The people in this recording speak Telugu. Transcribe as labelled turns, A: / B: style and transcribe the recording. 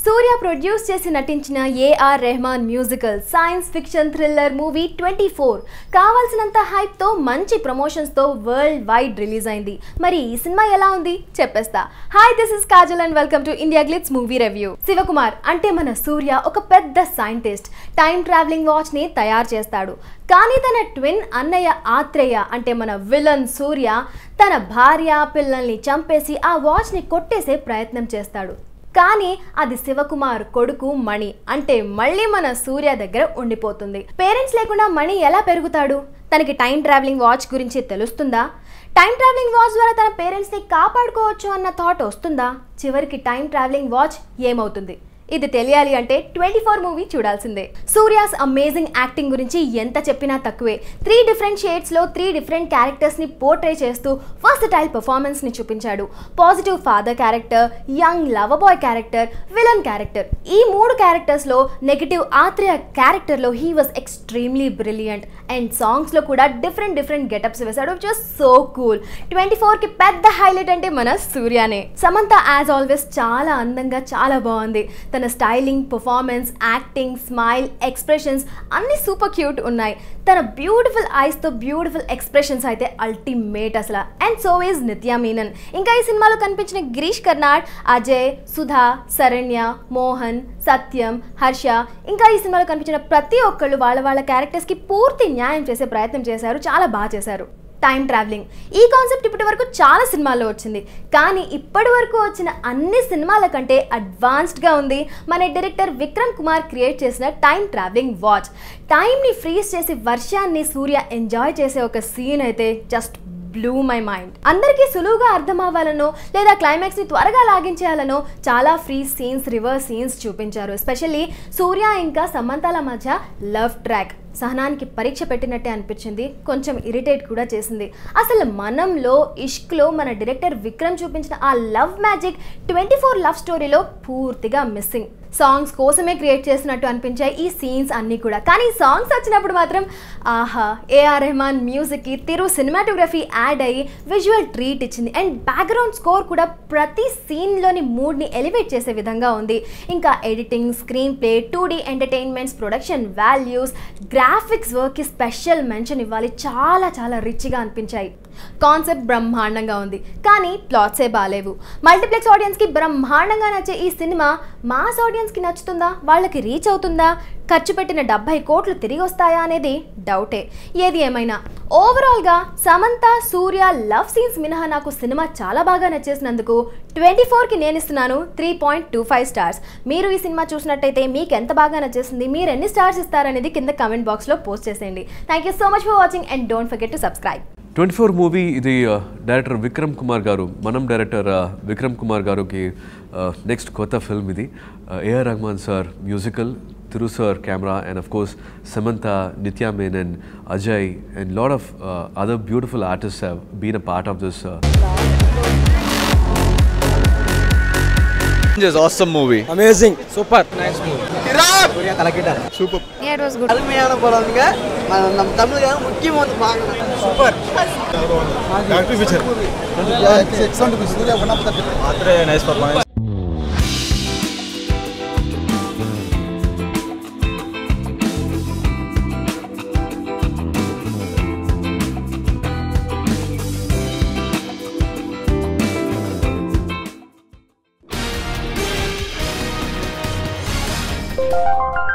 A: సూర్య ప్రొడ్యూస్ చేసి నటించిన A R Rahman musical science fiction thriller movie 24 కావాల్సినంత హైప్ తో మంచి ప్రమోషన్స్ తో వరల్డ్ వైడ్ రిలీజ్ అయింది. మరి ఈ సినిమా ఎలా ఉంది చెప్పేస్తా. Hi, this is Kajal and welcome to India Glitz movie review. Sivakumar అంటే మన సూర్య ఒక పెద్ద సైంటిస్ట్. టైం ట్రావెలింగ్ వాచ్ ని తయారు చేస్తాడు. కానీ తన ట్విన్ అన్నయ్య ఆత్రేయ అంటే మన విలన్ సూర్య తన భార్య పిల్లల్ని చంపేసి ఆ వాచ్ ని కొట్టేసే ప్రయత్నం చేస్తాడు. కానీ అది శివకుమార్ కొడుకు మణి అంటే మళ్ళీ మన సూర్య దగ్గర ఉండిపోతుంది. పేరెంట్స్ లేకుండా మణి ఎలా పెరుగుతాడు? తనకి టైం ట్రావెలింగ్ వాచ్ గురించి తెలుస్తుందా? టైం ట్రావెలింగ్ వాచ్ ద్వారా తన పేరెంట్స్ ని కాపాడుకోవచ్చు అన్న థాట్ వస్తుందా? చివరికి టైం ట్రావెలింగ్ వాచ్ ఏమవుతుంది? ఇది తెలియాలి అంటే 24 మూవీ చూడాల్సిందే. సూర్యాస్ అమేజింగ్ యాక్టింగ్ గురించి ఎంత చెప్పినా తక్కువే. 3 డిఫరెంట్ షేడ్స్ లో 3 డిఫరెంట్ క్యారెక్టర్స్ ని పోర్ట్రే చేస్తూ వర్సటైల్ పర్ఫార్మెన్స్ ని చూపించాడు. Positive father character, young lover boy character, villain character, ఈ 3 క్యారెక్టర్స్ లో నెగటివ్ ఆత్రేయ క్యారెక్టర్ లో he was extremely brilliant. And songs లో కూడా డిఫరెంట్ గెటప్స్ వేశాడు, విచ్ వాజ్ సో కూల్. 24 కి పెద్ద హైలైట్ అంటే మన సూర్యానే. సమంత యాజ్ ఆల్వేస్ చాలా అందంగా చాలా బాగుంది. తన styling, performance, acting, smile, expressions అన్ని సూపర్ క్యూట్ ఉన్నాయి. తన బ్యూటిఫుల్ ఐస్ తో బ్యూటిఫుల్ ఎక్స్ప్రెషన్స్ అయితే అల్టిమేట్ అసలు. And so is Nithya Menen. ఇంకా ఈ సినిమాలో కనిపించిన గిరీష్ కర్నాడ్, అజయ్, సుధా, శరణ్య, మోహన్, సత్యం, హర్ష ఇంకా ఈ సినిమాలో కనిపించిన ప్రతి ఒక్కళ్ళు వాళ్ళ క్యారెక్టర్స్ కి పూర్తి న్యాయం చేసే ప్రయత్నం చేశారు. చాలా బాగా చేశారు. టైం ట్రావెలింగ్ ఈ కాన్సెప్ట్ ఇప్పటి వరకు చాలా సినిమాల్లో వచ్చింది. కానీ ఇప్పటి వరకు వచ్చిన అన్ని సినిమాల కంటే అడ్వాన్స్డ్గా ఉంది మన డైరెక్టర్ విక్రమ్ కుమార్ క్రియేట్ చేసిన టైం ట్రావెలింగ్ వాచ్. టైంని ఫ్రీజ్ చేసి వర్షాన్ని సూర్య ఎంజాయ్ చేసే ఒక సీన్ అయితే జస్ట్ బ్లూ మై మైండ్. అందరికీ సులువుగా అర్థం అవ్వాలనో లేదా క్లైమాక్స్ ని త్వరగా లాగించేయాలనో చాలా ఫ్రీ సీన్స్, రివర్స్ సీన్స్ చూపించారు. ఎస్పెషల్లీ సూర్య ఇంకా సమంతల మధ్య లవ్ ట్రాక్ సహనానికి పరీక్ష పెట్టినట్టే అనిపించింది. కొంచెం ఇరిటేట్ కూడా చేసింది. అసలు మనంలో ఇష్క్లో మన డైరెక్టర్ విక్రమ్ చూపించిన ఆ లవ్ మ్యాజిక్ 24 లవ్ స్టోరీలో పూర్తిగా మిస్సింగ్. సాంగ్స్ కోసమే క్రియేట్ చేసినట్టు అనిపించాయి ఈ సీన్స్ అన్నీ కూడా. కానీ సాంగ్స్ వచ్చినప్పుడు మాత్రం ఆహా, ఏఆర్ రెహమాన్ మ్యూజిక్కి తిరు సినిమాటోగ్రఫీ యాడ్ అయ్యి విజువల్ ట్రీట్ ఇచ్చింది. అండ్ బ్యాక్గ్రౌండ్ స్కోర్ కూడా ప్రతి సీన్లోని మూడ్ని ఎలివేట్ చేసే విధంగా ఉంది. ఇంకా editing, screenplay, 2D entertainments, production values, graphics వర్క్కి స్పెషల్ మెన్షన్ ఇవ్వాలి. చాలా రిచ్గా అనిపించాయి. కాన్సెప్ట్ బ్రహ్మాండంగా ఉంది, కానీ ప్లాట్సే బాలేవు. మల్టీప్లెక్స్ ఆడియన్స్కి బ్రహ్మాండంగా నచ్చే ఈ సినిమా మాస్ ఆడియన్స్కి నచ్చుతుందా? వాళ్ళకి రీచ్ అవుతుందా? ఖర్చు పెట్టిన 70 కోట్లు తిరిగి వస్తాయా అనేది డౌటే. ఏది ఏమైనా ఓవరాల్గా సమంత, సూర్య లవ్ సీన్స్ మినహా నాకు సినిమా చాలా బాగా నచ్చేసినందుకు 24కి నేను ఇస్తున్నాను 3.25 స్టార్స్. మీరు ఈ సినిమా చూసినట్టయితే మీకు ఎంత బాగా నచ్చేసింది, మీరు ఎన్ని స్టార్స్ ఇస్తారనేది కింద కామెంట్ బాక్స్లో పోస్ట్ చేసేయండి. Thank you so much for watching and don't forget to subscribe.
B: 24 movie ఇది డైరెక్టర్ విక్రమ్ కుమార్ గారు, మనం డైరెక్టర్ విక్రమ్ కుమార్ గారుకి నెక్స్ట్ కొత్త ఫిల్మ్ ఇది. A R Rahman sir musical, Thiru sir camera, and of course Samantha, Nithya Menon, Ajay and lot of other beautiful artists have been a part of this.
C: It was awesome movie.
D: Amazing. Super. Nice movie.
C: Surya Kalakita. Super.
A: Yeah, it was good.
D: Almiyana padanga nam Tamil ga mukkiyamaadu paakala. Super.
C: Active picture.
D: Excellent picture. Surya one of the
C: Atre nice performance.
A: Thank you.